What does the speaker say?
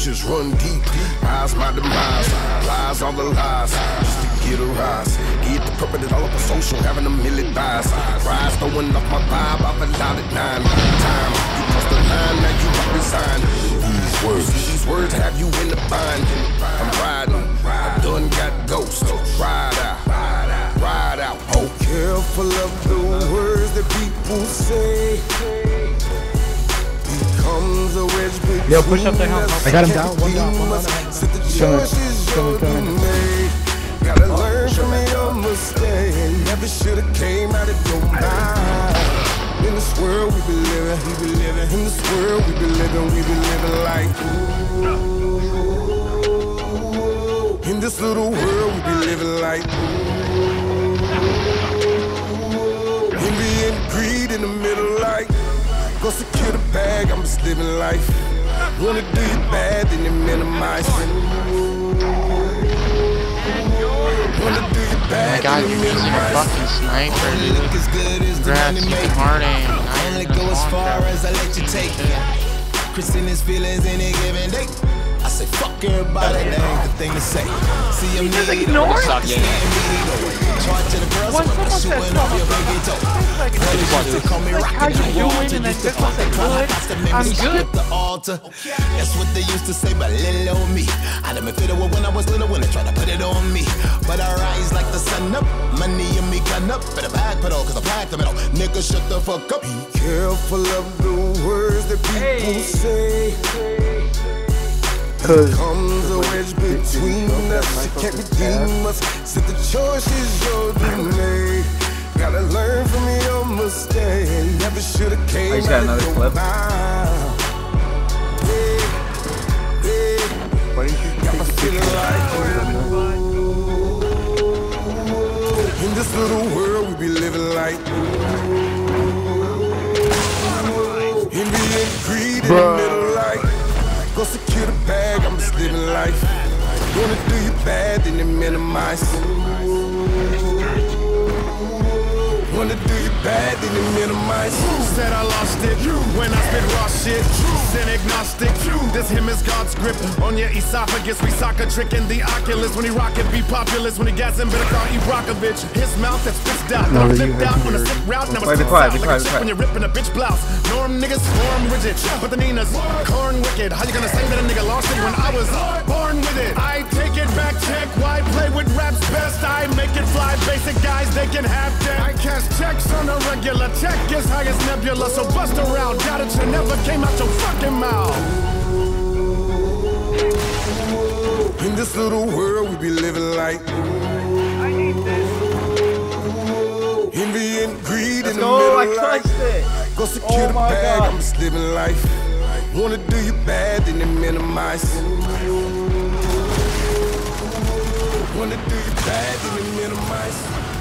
trenches run deep. Eyes my demise, lies all the lies, just to get a rise. Get the purpose all up on social, having a million buys. Rise, throwing off my vibe, I've allowed it 9 times. You crossed the line, now you got resigned. These words have you in the bind. I'm riding, I done got ghosts. Ride out. Oh, careful of the words that people say. Becomes a wedge between. Yo, push up the help. I got him down. One down. Gotta learn from your mistake. Never should've came out of your mind. In this world we be living, in this world we be living like ooh. In this little world we be living like ooh. Envy and greed in the middle like go secure the bag, I'm just living life. Wanna do you bad, then you minimize it. Wanna do you bad, God, you're using a fucking sniper, dude. Congrats, you can hard aim. I only go as far as I let you take it. Christine his feelings any given day. I say fuck everybody, that ain't the thing to say. See him just ignore it? Charge to the girls, I'm shooting off your baby toe. How you doing? And then just say good. I'm good. The altar. That's what they used to say, but little on me. I done been fiddle with when I was little when they tried to put it on me. But I rise like the sun up, money in me gun up. Better back pedal, cause I packed the metal. Nigga, shut the fuck up. Be careful of the words that people say. Comes a wedge between us, you can't redeem us. Said the choice is yours to make. Gotta learn from your mistake. Never should've came out of your mind. Why didn't you got me feeling like in this little world we be living like envy and greed in the middle like go secure the bag, I'm just living life. Wanna do you bad, then you minimize. Wanna do you bad, then you minimize. Said I lost it when I spit raw shit. Sin agnostic. This hymn is God's grip on your esophagus. We sock a trick in the Oculus. When he rock it, be populous. When he gas him, better call Ibrahimovic. His mouth that spits out. No, Flipped out on a sick route. Never spits out like a chick when you're ripping a bitch blouse. Norm niggas form rigid, but the Nina's corn wicked. How you gonna say that a nigga lost it when I was born with it? I take it back, check. Why play with raps best? I make it fly. Basic guys, they can have that. I cash checks on a regular. Check is high as nebula, so bust around. Doubt it, you never came out your fucking mouth. In this little world we be living like envy and greed in the middle like go secure the bag, I'm just living life. Wanna do you bad, then you minimize. Wanna do you bad, then you minimize.